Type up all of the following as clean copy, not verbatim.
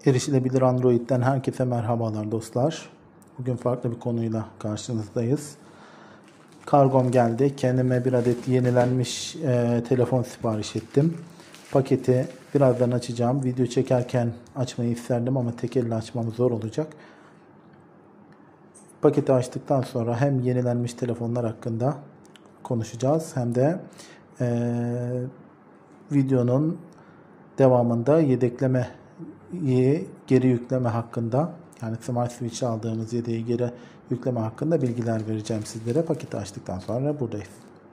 Erişilebilir Android'den herkese merhabalar dostlar. Bugün farklı bir konuyla karşınızdayız. Kargom geldi. Kendime bir adet yenilenmiş telefon sipariş ettim. Paketi birazdan açacağım. Video çekerken açmayı isterdim ama tek elle açmam zor olacak. Paketi açtıktan sonra hem yenilenmiş telefonlar hakkında konuşacağız hem de videonun devamında geri yükleme hakkında, yani Smart Switch aldığımız yedeği geri yükleme hakkında bilgiler vereceğim sizlere. Paketi açtıktan sonra buradayız.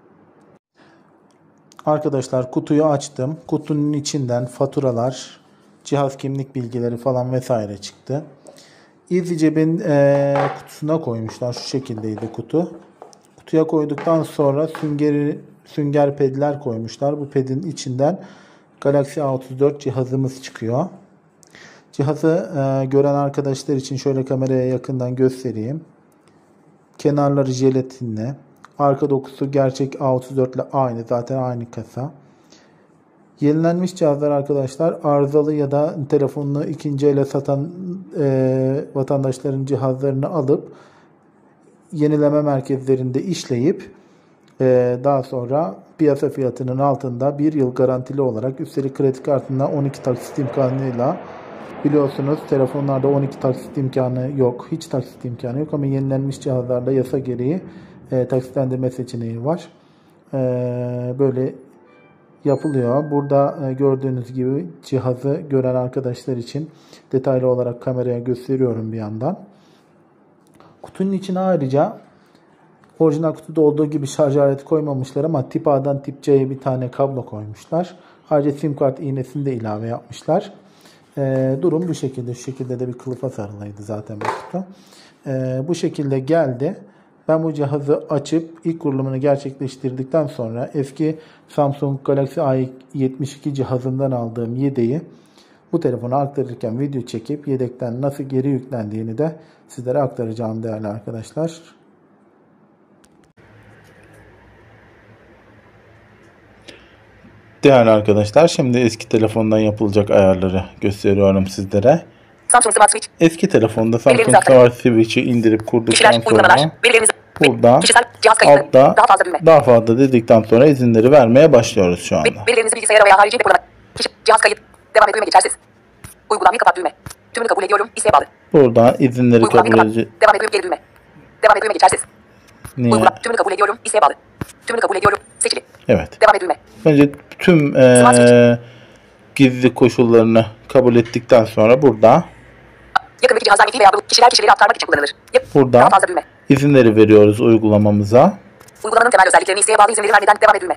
Arkadaşlar, kutuyu açtım. Kutunun içinden faturalar, cihaz kimlik bilgileri falan vesaire çıktı. EasyCeb'in kutusuna koymuşlar. Şu şekildeydi kutu. Kutuya koyduktan sonra sünger pedler koymuşlar. Bu pedin içinden Galaxy A34 cihazımız çıkıyor. Cihazı gören arkadaşlar için şöyle kameraya yakından göstereyim. Kenarları jelatinli. Arka dokusu gerçek A34 ile aynı. Zaten aynı kasa. Yenilenmiş cihazlar arkadaşlar arızalı ya da telefonunu ikinci ele satan vatandaşların cihazlarını alıp yenileme merkezlerinde işleyip daha sonra piyasa fiyatının altında 1 yıl garantili olarak, üstelik kredi kartından 12 taksit imkanıyla, biliyorsunuz telefonlarda 12 taksit imkanı yok. Hiç taksit imkanı yok ama yenilenmiş cihazlarda yasa gereği taksitlendirme seçeneği var. Böyle yapılıyor. Burada gördüğünüz gibi cihazı gören arkadaşlar için detaylı olarak kameraya gösteriyorum bir yandan. Kutunun içine ayrıca orijinal kutuda olduğu gibi şarj aleti koymamışlar ama tip A'dan tip C'ye bir tane kablo koymuşlar. Ayrıca sim kart iğnesini de ilave yapmışlar. Durum bu şekilde. Şu şekilde de bir kılıfa sarılıydı zaten bu kutu. Bu şekilde geldi. Ben bu cihazı açıp ilk kurulumunu gerçekleştirdikten sonra eski Samsung Galaxy A72 cihazından aldığım yedeği bu telefona aktarırken video çekip yedekten nasıl geri yüklendiğini de sizlere aktaracağım değerli arkadaşlar. Değerli arkadaşlar, şimdi eski telefondan yapılacak ayarları gösteriyorum sizlere. Samsung Smart Switch. Eski telefonda Samsung Smart Switch'i indirip kurduktan sonra burada altta daha fazla dedikten sonra izinleri vermeye başlıyoruz şu anda. Verilerinizi bilgisayara veya harici depolama. Cihaz kayıt. Devam et düğme geçersiz. Uygulamayı kapat düğme. Tümünü kabul ediyorum. İsteğe bağlı. Burada izinleri kabul edeceğiz. Devam et düğme, geri düğme. Devam et düğme geçersiz. Niye? Tümünü kabul ediyorum. İsteğe bağlı. Tümünü kabul ediyorum. Seçili. Evet. Devam et düğme. Önce tüm gizli koşullarını kabul ettikten sonra burada yakındaki cihazdan ilgili veya kişileri aktarmak için kullanılır. Burada daha fazla düğme. İzinleri veriyoruz uygulamamıza. Uygulamanın temel özelliklerini isteğe bağlı izinleri vermeden devam et düğme.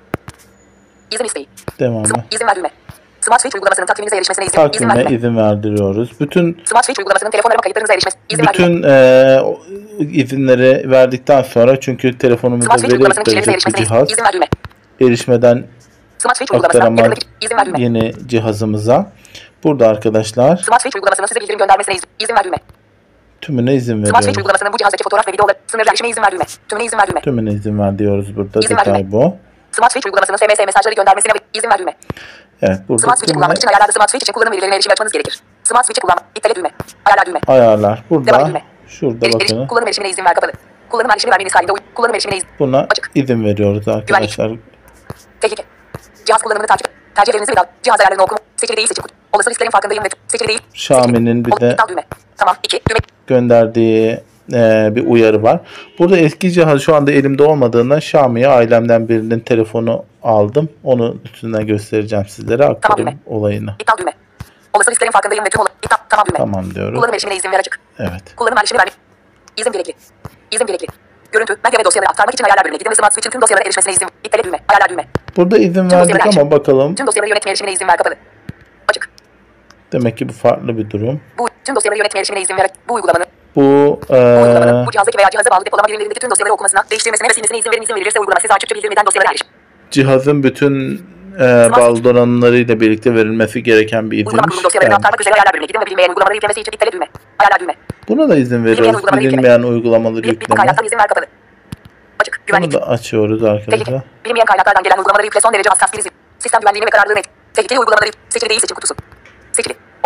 İzin isteği. Devamı. İzin ver düğme. Smart Switch uygulamasının takviminize erişmesine izin ver düğme. İzin verdiriyoruz. Bütün Smart Switch uygulamasının telefonlarıma kayıtlarınıza erişmesi izin ver düğme. Bütün izinleri verdikten sonra, çünkü telefonumuzda veri aktaracak bir cihaz, izin ver düğme. Erişmeden aktaramaz yeni cihazımıza. Burada arkadaşlar Smart Switch uygulamasının size bildirim göndermesine izin ver düğme. Tümüne izin veriyoruz. Smart Switch uygulamasının bu cihazdaki fotoğraf ve videoları sınırlı erişime izin ver düğme. Tümüne izin ver düğme. Tümüne izin ver diyoruz burada. İzin detay bu. Smart Switch uygulamasının SMS mesajları göndermesine izin ver düğme. Evet, burada Smart Switch'i kullanmak için ayarlarda Smart Switch için kullanım verilerine erişim açmanız gerekir. Smart Switch'i kullanmak. İptale düğme. Ayarlar düğme. Ayarlar. Burada. Devam düğme. Şurada bakın. Kullanım erişimine izin ver kapalı. Kullanım erişimi vermeniz halinde kullanım erişimine izin. Buna açık. izin veriyoruz arkadaşlar. Güvenlik. Tehlike. Cihaz kullanımını takip et. Tercihlerinizi ve cihaz ayarlarını okuma. Seçili değil seçim. Olası risklerin farkındayım ve seçili değil. Xiaomi'nin bir de düğme. Tamam. 2 düğme. Gönderdiği bir uyarı var. Burada eski cihaz şu anda elimde olmadığından Xiaomi'ye ailemden birinin telefonu aldım. Onu üstünden göstereceğim sizlere. Aktarım olayını. İptal düğme. Olası risklerin farkındayım ve tüm İptal. Tamam düğme. Tamam diyorum. Kullanım erişimine izin ver açık. Evet. Kullanım erişimine vermek. İzin gerekli. İzin gerekli. Görüntü, medya ve dosyaları aktarmak için ayarlar bölümüne gidin ve Smart Switch'in tüm dosyalara erişmesine izin. İptale düğme. Ayarlar düğme. Burada izin verdik ama bakalım. Tüm dosyaları yönetme erişimine izin ver kapalı. Açık. Demek ki bu farklı bir durum. Bu tüm dosyaları yönetme erişimine izin ver. Bu uygulamanın. Bu cihazdaki veya cihaza bağlı depolama birimlerindeki tüm dosyaları okumasına, değiştirmesine ve silmesine izin verilirse uygulama size açıkça bildirim eden dosyalara erişim. Cihazın bütün bağlı donanımlarıyla birlikte verilmesi gereken bir izinmiş. Uygulama dosyalarını aktarmak üzere ayarlar bölümüne gidin ve bilinmeyen uygulamaları yüklemesi için iptale düğme. Ayarlar düğme. Buna da izin veriyoruz. Bilinmeyen uygulamaları yükleme. Kaynaktan izin ver kapalı. Açık. Güvenlik. Bunu da açıyoruz arkadaşlar. Bilinmeyen kaynaklardan gelen uygulamaları yükle, son derece hassas bir izin. Sistem güvenliğini ve kararlılığını et. Tehlikeli uygulamaları seçili değil seçim kutusu. Seçili. Olası riskler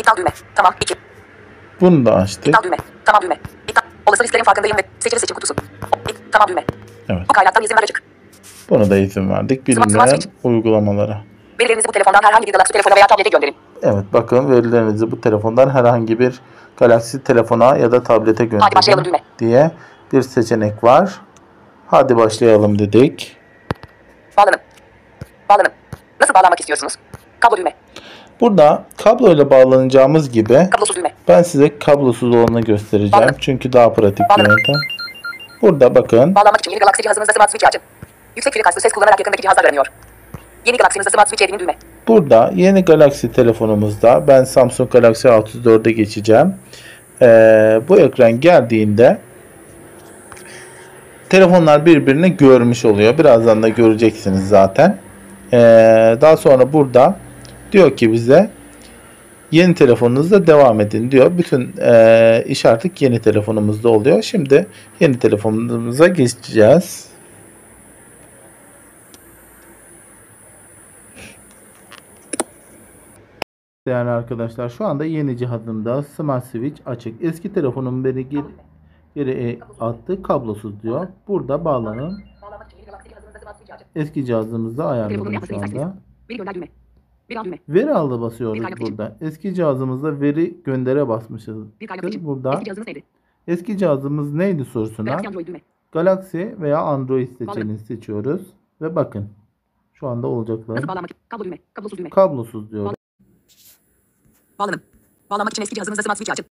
İptal düğme. Tamam. 2. Bunu da açtık. İptal düğme. Tamam düğme. İptal. Olası risklerin farkındayım ve seçili seçim kutusu. Tamam düğme. Evet. Bu kaynaktan izin ver açık. Buna da izin verdik. Bilinmeyen uygulamalara. Verilerinizi bu telefondan herhangi bir Galaxy telefona veya tablete gönderin. Evet, bakın verilerinizi bu telefondan herhangi bir Galaxy telefona ya da tablete Hadi başlayalım gönderin düğme. diye bir seçenek var. Hadi başlayalım dedik. Bağlanın. Bağlanın. Nasıl bağlanmak istiyorsunuz? Kablo düğme. Burada kabloyla bağlanacağımız gibi Kablosuz düğme. ben size kablosuz olanı göstereceğim. Bağlanın. Çünkü daha pratik bir Bağlanın. yöntem. Burada bakın. Bağlanmak için yeni Galaxy cihazınızda Smart Switch açın. Yüksek frekanslı ses kullanarak yakındaki cihazlar aranıyor. Yeni Galaxy'nizde Smart Switch edinin düğme. Burada yeni Galaxy telefonumuzda ben Samsung Galaxy A34'e geçeceğim. Bu ekran geldiğinde telefonlar birbirini görmüş oluyor. Birazdan da göreceksiniz zaten. Daha sonra burada diyor ki bize yeni telefonunuzda devam edin diyor. Bütün iş artık yeni telefonumuzda oluyor. Şimdi yeni telefonumuza geçeceğiz. Değerli arkadaşlar, şu anda yeni cihazımda Smart Switch açık. Eski telefonum beni geri attı, kablosuz diyor. Burada bağlanın. Bağlanmak için yeni Galaxy cihazınızda Smart Switch açın. Eski cihazımızda ayarladım şu anda. Veri gönder düğme. Veri al düğme. Veri alda basıyoruz Bir kaynak seçin. burada. Eski cihazımızda veri göndere basmışız. Bir kaynak seçin. Burada Eski cihazınız neydi? eski cihazımız neydi sorusuna Galaxy Android düğme. Galaxy veya Android seçeneğini seçiyoruz. Ve bakın şu anda olacaklar. Nasıl bağlanmak? Kablo düğme. Kablosuz düğme. Kablosuz diyor. Bağlanın. Bağlanmak için eski cihazınızda Smart Switch açın.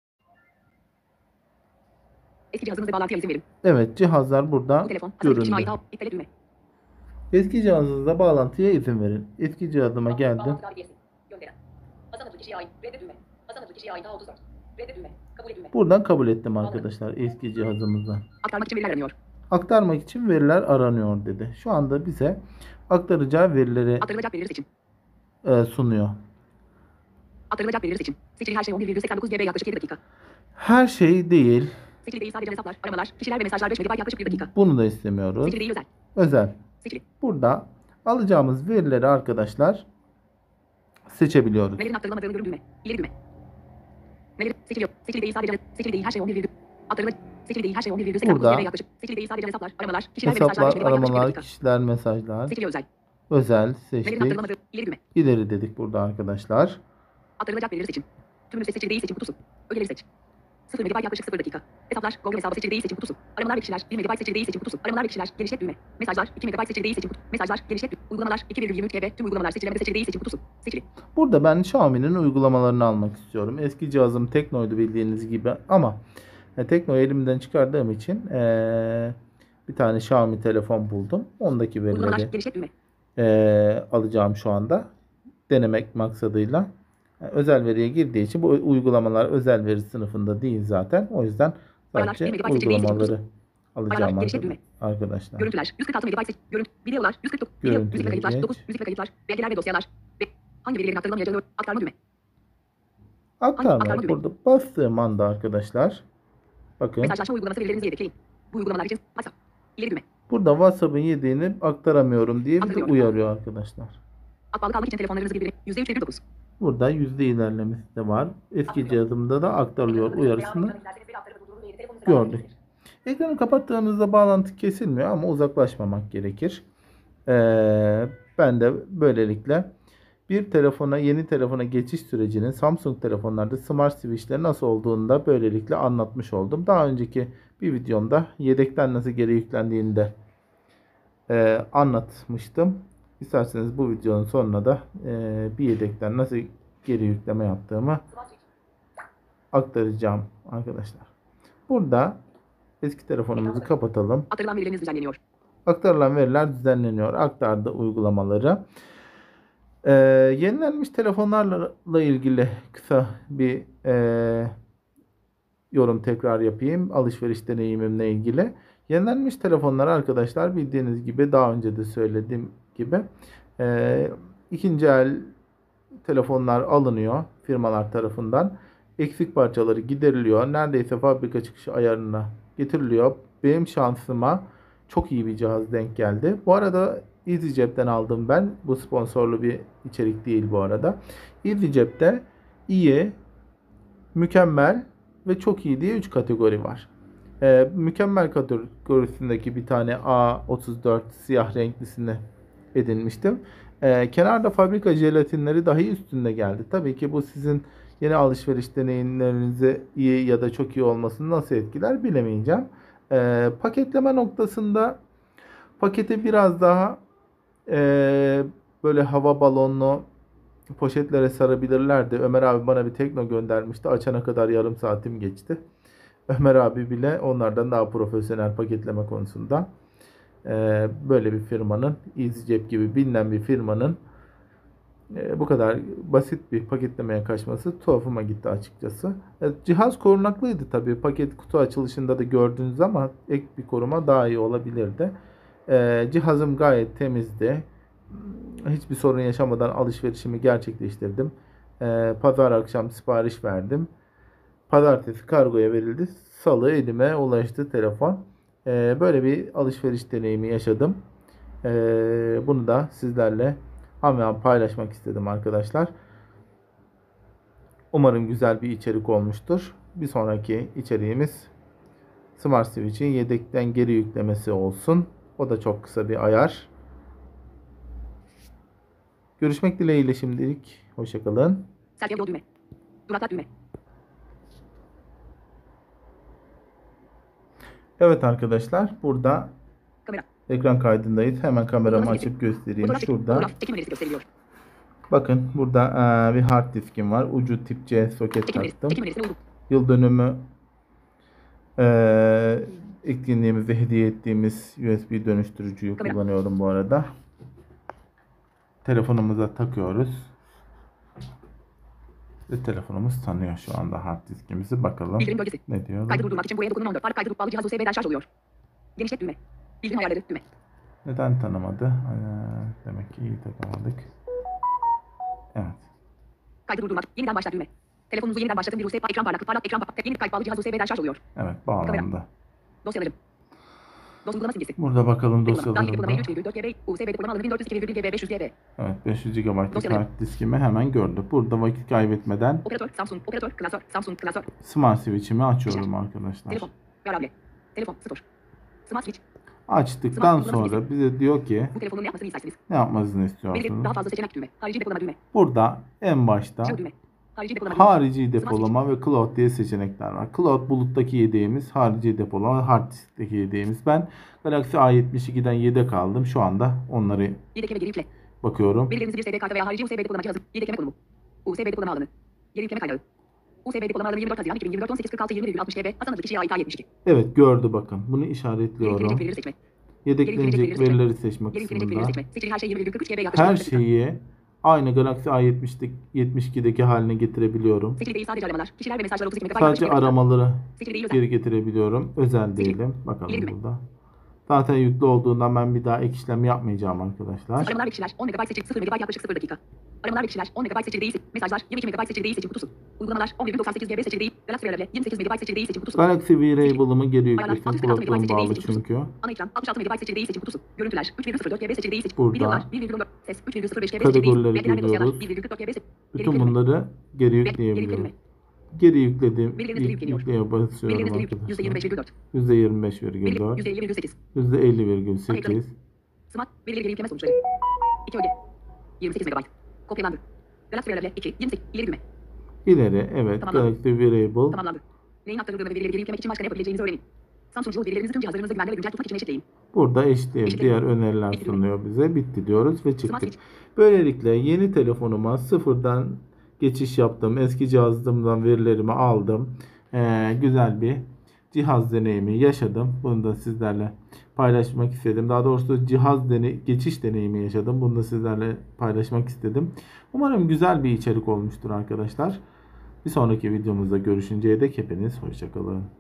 Eski cihazınızda bağlantıya izin verin. Evet, cihazlar burada Bu telefon. Göründü. göründü. İptal düğme. Eski cihazınızda bağlantıya izin verin. Eski cihazıma geldim. Bağlantı tarihi gönderen. Hasan adlı kişiye ait. Reddet düğme. Hasan adlı kişiye ait A34. Reddet düğme. Kabul et düğme. Buradan kabul ettim arkadaşlar eski cihazımızdan. Aktarmak için veriler aranıyor. Aktarmak için veriler aranıyor dedi. Şu anda bize aktaracağı verileri Aktarılacak verileri seçin. sunuyor. Aktarılacak verileri seçin. Seçili her şey 11,89 GB yaklaşık 7 dakika. Her şey değil. Seçili değil sadece hesaplar, aramalar, kişiler ve mesajlar 5 MB yaklaşık 1 dakika. Bunu da istemiyoruz. Seçili değil özel. Özel. Seçili. Burada alacağımız verileri arkadaşlar seçebiliyoruz. Verilerin aktarılamadığını görün düğme. İleri düğme. Veriler seçiliyor. Seçili değil sadece seçili değil her şey 11, aktarılacak. Seçili değil her şey 11,89 Burada GB yaklaşık. Seçili değil sadece hesaplar, aramalar, kişiler ve mesajlar 5 Hesaplar, MB yaklaşık 1 aramalar, dakika. kişiler, mesajlar. Seçili özel. Özel Verilerin seçtik. aktarılamadığı ileri düğme. İleri dedik burada arkadaşlar. Aktarılacak verileri seçin. Tüm liste seçili değil seçim kutusu. Ögeleri seç. 0 MB yaklaşık 0 dakika. Hesaplar, Google hesabı seçili değil seçim kutusu. Aramalar ve kişiler 1 MB seçili değil seçim kutusu. Aramalar ve kişiler genişlet düğme. Mesajlar 2 MB seçili değil seçim kutusu. Mesajlar genişlet düğme. Uygulamalar 2,23 GB. Tüm uygulamalar seçilemede seçili değil seçim kutusu. Seçili. Burada ben Xiaomi'nin uygulamalarını almak istiyorum. Eski cihazım Tekno'ydu bildiğiniz gibi ama Tekno'yu elimden çıkardığım için bir tane Xiaomi telefon buldum. Ondaki Uygulamalar verileri genişlet düğme. alacağım şu anda. Denemek maksadıyla. Özel veriye girdiği için bu uygulamalar özel veri sınıfında değil zaten. O yüzden sadece uygulamaları alacağım arkadaşlar. Görüntüler 146 MB seç. Görüntü. Videolar 149. Video. Müzik ve kayıtlar. 9. Müzik ve kayıtlar. Belgeler ve dosyalar. Hangi verilerin aktarılamayacağı aktarma düğme. Aktarma. Burada bastığım anda arkadaşlar. Bakın. Mesajlaşma uygulaması verilerinizi yedekleyin. Bu uygulamalar için WhatsApp. İleri düğme. Burada WhatsApp'ın yediğini aktaramıyorum diye bizi uyarıyor arkadaşlar. Akbalık almak için telefonlarınızı birbirine %3,9. Burada yüzde ilerlemesi de var. Eski cihazımda da aktarılıyor uyarısını gördük. Ekranı kapattığımızda bağlantı kesilmiyor ama uzaklaşmamak gerekir. Ben de böylelikle bir telefona, yeni telefona geçiş sürecinin Samsung telefonlarda Smart Switch'leri nasıl olduğunu da böylelikle anlatmış oldum. Daha önceki bir videomda yedekten nasıl geri yüklendiğini de anlatmıştım. İsterseniz bu videonun sonuna da bir yedekten nasıl geri yükleme yaptığımı aktaracağım arkadaşlar. Burada eski telefonumuzu kapatalım. Aktarılan verileriniz düzenleniyor. Aktarılan veriler düzenleniyor. Aktardı uygulamaları. Yenilenmiş telefonlarla ilgili kısa bir yorum tekrar yapayım. Alışveriş deneyimimle ilgili. Yenilenmiş telefonlar arkadaşlar bildiğiniz gibi daha önce de söylediğim gibi ikinci el telefonlar alınıyor firmalar tarafından. Eksik parçaları gideriliyor. Neredeyse fabrika çıkışı ayarına getiriliyor. Benim şansıma çok iyi bir cihaz denk geldi. Bu arada EasyJet'ten aldım ben. Bu sponsorlu bir içerik değil bu arada. EasyJet'te iyi mükemmel ve çok iyi diye 3 kategori var. Mükemmel kategorisindeki bir tane A34 siyah renklisini edinmiştim. Kenarda fabrika jelatinleri dahi üstünde geldi. Tabii ki bu sizin yeni alışveriş deneyimlerinizi iyi ya da çok iyi olmasını nasıl etkiler bilemeyeceğim. Paketleme noktasında paketi biraz daha böyle hava balonlu poşetlere sarabilirlerdi. Ömer abi bana bir Tekno göndermişti. Açana kadar yarım saatim geçti. Ömer abi bile onlardan daha profesyonel paketleme konusunda. Böyle bir firmanın, EasyCep gibi bilinen bir firmanın bu kadar basit bir paketlemeye kaçması tuhafıma gitti açıkçası. Cihaz korunaklıydı tabii. Paket kutu açılışında da gördünüz ama ek bir koruma daha iyi olabilirdi. Cihazım gayet temizdi. Hiçbir sorun yaşamadan alışverişimi gerçekleştirdim. Pazar akşam sipariş verdim. Pazartesi kargoya verildi. Salı elime ulaştı telefon. Böyle bir alışveriş deneyimi yaşadım. Bunu da sizlerle hemen paylaşmak istedim arkadaşlar. Umarım güzel bir içerik olmuştur. Bir sonraki içeriğimiz Smart Switch'in yedekten geri yüklemesi olsun. O da çok kısa bir ayar. Görüşmek dileğiyle şimdilik. Hoşçakalın. Selfie yol düğme. Duraklat düğme. Evet arkadaşlar, burada Kamera. ekran kaydındayız. Hemen kameramı Fotoğraf açıp göstereyim. Fotoğraf, Şurada. fotoğraf çekim önerisi gösteriliyor. Bakın burada bir hard diskim var. Ucu tip C soket Çekim önerisi. taktım. Çekim önerisine uygun. Yıl dönümü etkinliğimizde hediye ettiğimiz USB dönüştürücüyü Kamera. kullanıyorum bu arada. Telefonumuza takıyoruz. Ve telefonumuz tanıyor şu anda hard diskimizi. Bakalım Bildirim bölgesi. ne diyor. Kaydı durdurmak için bu evde kullanılan 14 farklı kaydı bağlı cihaz USB'den şarj oluyor. Genişlet düğme. Bildirim ayarları düğme. Neden tanımadı? Demek ki iyi takamadık. Evet. Kaydı durdurmak. Yeniden başlat düğme. Telefonunuzu yeniden başlatın bir USB ekran parlaklık parlak ekran parlak yeni kayıt bağlı cihaz USB'den şarj oluyor. Evet, bağlandı. Dosyalarım. Dosya uygulama simgesi. Burada bakalım Dahil dosyalarımda. uygulamayı 3,4 GB, USB depolama alanı 1402,1 GB, 500 GB. Evet, 500 GB'lık Dosyalarım. hard diskimi hemen gördü. Burada vakit kaybetmeden Operatör, Samsung, operatör, klasör, Samsung, klasör, Smart Switch'imi açıyorum arkadaşlar. telefon, variable, telefon, sıfır, smart switch. Açtıktan sonra bize diyor ki Bu telefonun ne yapmasını istersiniz? ne yapmasını Verileri istiyorsunuz? daha fazla seçenek düğme, harici depolama düğme, Burada en başta şil düğme, harici depolama düğme, harici depolama ve cloud diye seçenekler var. Cloud buluttaki yedeğimiz, harici depolama, hard diskteki yedeğimiz. Ben Galaxy A72'den yedek aldım. Şu anda onları yedekleme geri yükle, bakıyorum. verilerinizi bir SD kartı veya harici USB depolama cihazı, yedekleme konumu, USB depolama alanı, geri yükleme kaynağı, USB depolama alanı 24 Haziran 2024 18.46 20,60 GB, atanıdık kişiye ait A72. Evet, gördü bakın. Bunu Geri işaretliyorum. yüklenecek verileri seçme, Yedeklenecek verileri seçmek geri yüklenecek verileri kısmında. seçme, seçili her şey 20,43 GB yaklaşık. Her şeyi aynı Galaxy A72'deki haline getirebiliyorum. Seçili değil sadece aramalar, kişiler ve mesajlar 32 MB. Sadece aramaları Seçili değil özel. geri getirebiliyorum. Özel değilim. Bakalım İleri mi? burada. Zaten yüklü olduğundan ben bir daha ek işlem yapmayacağım arkadaşlar. Aramalar ve kişiler 10 MB seçili 0 MB yaklaşık 0 dakika. Aramalar ve kişiler 10 MB seçili değil. Mesajlar 22 MB seçili değil seçim kutusu. Uygulamalar 11.98 GB seçili değil. Galaxy Wearable 28 MB seçili değil seçim kutusu. Galaxy Wearable'ımı geri Ayarlar, yüklesin. 646 MB Kulaklığım seçili değil bağlı seçim kutusu. çünkü. Ana ekran 66 MB seçili değil seçim kutusu. Görüntüler 3,04 GB seçili değil seçim. Burada Videolar 1,4 ses 3,05 GB seçili değil. kategorileri Ve genel dosyalar görüyoruz. 1,44 GB seçili. Bütün bunları geri yükleyebiliyorum. Geri yükledim. Verileriniz geri yükleniyor. Yükleye basıyorum Verileriniz geri arkadaşlar. %25,4. %25,4. %50,8. %50,8. Smart verileri geri yükleme sonuçları. 2 öge. 28 MB. Kopyalandı. Galaxy Wearable 2. 28. İleri düğme. İleri, evet. Tamamlandı. Galaxy Wearable. Tamamlandı. Neyin aktarıldığını ve verileri geri yüklemek için başka ne yapabileceğinizi öğrenin. Samsung Yol verilerinizi tüm cihazlarınızda güvenli ve güncel tutmak için eşitleyin. Burada eşitleyelim. Eşitleyelim. Diğer öneriler Bitti. sunuyor bize. Bitti diyoruz ve Smart çıktık. Switch. Böylelikle yeni telefonuma sıfırdan geçiş yaptım. Eski cihazımdan verilerimi aldım. Güzel bir cihaz deneyimi yaşadım. Bunu da sizlerle paylaşmak istedim. Daha doğrusu geçiş deneyimi yaşadım. Bunu da sizlerle paylaşmak istedim. Umarım güzel bir içerik olmuştur arkadaşlar. Bir sonraki videomuzda görüşünceye dek hepiniz hoşça kalın.